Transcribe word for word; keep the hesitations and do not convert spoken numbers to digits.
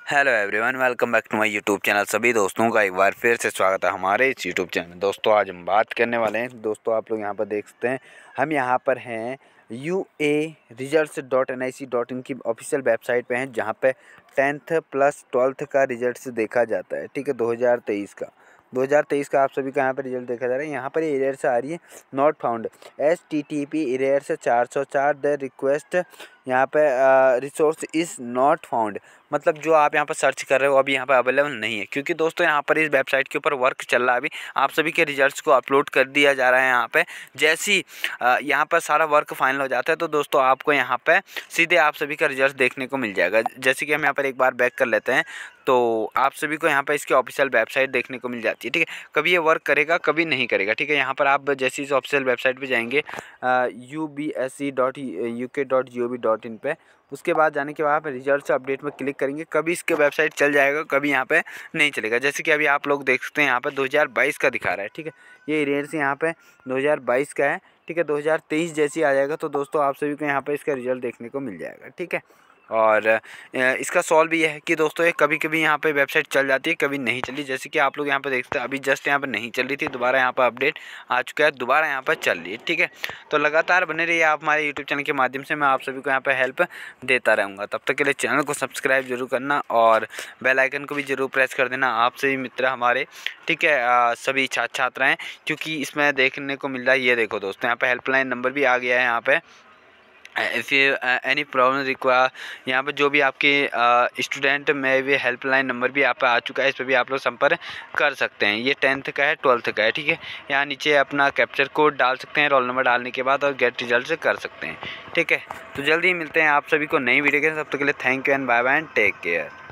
Hello everyone, welcome back to my YouTube channel. सभी दोस्तों का एक बार फिर से स्वागत है हमारे इस यूट्यूब चैनल में। दोस्तों आज हम बात करने वाले हैं, दोस्तों आप लोग यहाँ पर देख सकते हैं, हम यहाँ पर हैं U A results dot N I C dot in की ऑफिशियल वेबसाइट पे हैं, जहाँ पे टेंथ प्लस ट्वेल्थ का रिजल्ट देखा जाता है। ठीक है, दो हज़ार तेईस का दो हज़ार तेईस का आप सभी का यहाँ पर रिजल्ट देखा जा रहा है। यहाँ पर एरर्स आ रही है, not found, H T T P errors चार सौ चार, द रिक्वेस्ट यहाँ पे रिसोर्स इज़ नॉट फाउंड, मतलब जो आप यहाँ पर सर्च कर रहे हो अभी यहाँ पर अवेलेबल नहीं है। क्योंकि दोस्तों यहाँ पर इस वेबसाइट के ऊपर वर्क चल रहा है, अभी आप सभी के रिजल्ट्स को अपलोड कर दिया जा रहा है। यहाँ पे जैसी यहाँ पर सारा वर्क फाइनल हो जाता है तो दोस्तों आपको यहाँ पे सीधे आप सभी का रिजल्ट देखने को मिल जाएगा। जैसे कि हम यहाँ पर एक बार बैक कर लेते हैं तो आप सभी को यहाँ पर इसकी ऑफिशियल वेबसाइट देखने को मिल जाती है। ठीक है, कभी ये वर्क करेगा कभी नहीं करेगा। ठीक है, यहाँ पर आप जैसे इस ऑफिशियल वेबसाइट पे जाएंगे U B S C dot U K dot G O V dot in पे, उसके बाद जाने के बाद आप रिजल्ट्स अपडेट में क्लिक करेंगे, कभी इसके वेबसाइट चल जाएगा कभी यहाँ पे नहीं चलेगा। जैसे कि अभी आप लोग देख सकते हैं यहाँ पे दो हज़ार बाईस का दिखा रहा है। ठीक है, ये रेट्स यहाँ पे दो हज़ार बाईस का है। ठीक है, दो हज़ार तेईस जैसी आ जाएगा तो दोस्तों आप सभी को यहाँ पे इसका रिजल्ट देखने को मिल जाएगा। ठीक है, और इसका सॉल्व ये है कि दोस्तों ये कभी कभी यहाँ पे वेबसाइट चल जाती है कभी नहीं चली। जैसे कि आप लोग यहाँ पे देखते हैं अभी जस्ट यहाँ पे नहीं चल रही थी, दोबारा यहाँ पर अपडेट आ चुका है, दोबारा यहाँ पर चल रही है। ठीक है, तो लगातार बने रहिए आप हमारे यूट्यूब चैनल के माध्यम से, मैं आप सभी को यहाँ पर हेल्प देता रहूँगा। तब तक के लिए चैनल को सब्सक्राइब जरूर करना और बेल आइकन को भी जरूर प्रेस कर देना आप सभी मित्र हमारे। ठीक है, आ, सभी छात्र छात्राएँ, क्योंकि इसमें देखने को मिल रहा है, ये देखो दोस्तों यहाँ पर हेल्पलाइन नंबर भी आ गया है। यहाँ पर इफ़ एनी प्रॉब्लम रिक्वायर, यहाँ पर जो भी आपके स्टूडेंट में भी हेल्पलाइन नंबर भी आप आ चुका है, इस पर भी आप लोग संपर्क कर सकते हैं। ये टेंथ का है, ट्वेल्थ का है। ठीक है, यहाँ नीचे अपना कैप्चर कोड डाल सकते हैं रोल नंबर डालने के बाद और गेट रिजल्ट कर सकते हैं। ठीक है, तो जल्दी ही मिलते हैं आप सभी को नई वीडियो के। तब तक के लिए thank you and bye bye and take care.